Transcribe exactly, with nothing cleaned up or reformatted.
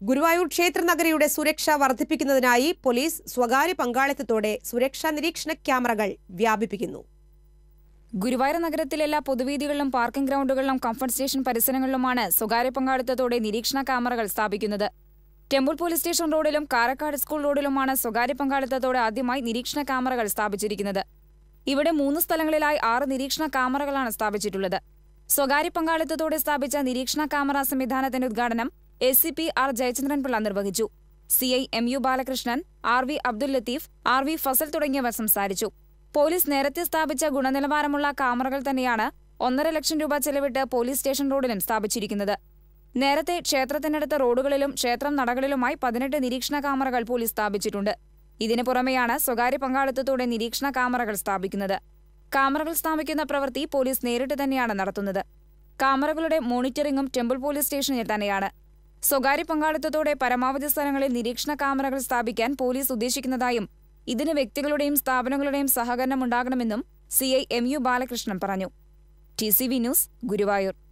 ഗുരുവായൂർ ക്ഷേത്രനഗരിയുടെ സുരക്ഷ വർദ്ധിപ്പിക്കുന്നതിനായി പോലീസ് സ്വകാര്യ പങ്കാളിത്തത്തോടെ സുരക്ഷാ നിരീക്ഷണ ക്യാമറകൾ വ്യാപിപ്പിക്കുന്നു. ഗുരുവായൂർ നഗരത്തിലെ എല്ലാ പൊതുവീതികളിലും പാർക്കിംഗ് ഗ്രൗണ്ടുകളിലും കംഫർട്ട് സ്റ്റേഷൻ പരിസരങ്ങളിലുമാണ് സ്വകാര്യ പങ്കാളിത്തത്തോടെ നിരീക്ഷണ ക്യാമറകൾ സ്ഥാപിക്കുന്നത്. ടെമ്പിൾ പോലീസ് സ്റ്റേഷൻ റോഡിലും കാരക്കാട് സ്കൂൾ റോഡിലുമാണ് സ്വകാര്യ പങ്കാളിത്തത്തോടെ ആദ്യമായി നിരീക്ഷണ ക്യാമറകൾ സ്ഥാപിച്ചിരിക്കുന്നത്. ഇവിടെ മൂന്ന് സ്ഥലങ്ങളിലായി ആറ് നിരീക്ഷണ ക്യാമറകളാണ് സ്ഥാപിച്ചിട്ടുള്ളത്. സ്വകാര്യ പങ്കാളിത്തത്തോടെ സ്ഥാപിച്ച നിരീക്ഷണ ക്യാമറ സംവിധാനത്തിന്റെ ഉദ്ഘാടനം A C P R Jayachandran Pillai നിർവഹിച്ചു. C I M U Balakrishnan, R V Abdul Latheef, R V Fazal തുടങ്ങിയവർ സംസാരിച്ചു. പോലീസ് നേരത്തെ സ്ഥാപിച്ച ഗുണനിലവാരമുള്ള ക്യാമറകൾ തന്നെയാണ് ഒന്നര ലക്ഷം രൂപ ചെലവിട്ട് പോലീസ് സ്റ്റേഷൻ റോഡിലും സ്ഥാപിച്ചിരിക്കുന്നത്. നേരത്തെ ക്ഷേത്രത്തിനടുത്ത റോഡുകളിലും ക്ഷേത്രം നടകളിലുമായി പതിനെട്ട് നിരീക്ഷണ ക്യാമറകൾ പോലീസ് സ്ഥാപിച്ചിട്ടുണ്ട്. ഇതിനു പുറമെയാണ് സ്വകാര്യ പങ്കാളിത്തത്തോടെ നിരീക്ഷണ ക്യാമറകൾ സ്ഥാപിക്കുന്നത്. ക്യാമറകൾ സ്ഥാപിക്കുന്ന പ്രവൃത്തി പോലീസ് നേരിട്ട് തന്നെയാണ് നടത്തുന്നത്. ക്യാമറകളുടെ മോണിറ്ററിംഗും ടെമ്പിൾ പോലീസ് സ്റ്റേഷനിൽ തന്നെയാണ്. സ്വകാര്യ പങ്കാളിത്തത്തോടെ പരമാവധി സ്ഥലങ്ങളിൽ നിരീക്ഷണ ക്യാമറകൾ സ്ഥാപിക്കാൻ പോലീസ് ഉദ്ദേശിക്കുന്നതായും ഇതിന് വ്യക്തികളുടെയും സ്ഥാപനങ്ങളുടെയും സഹകരണം ഉണ്ടാകണമെന്നും C I M U Balakrishnan പറഞ്ഞു. T C V news, Guruvayur.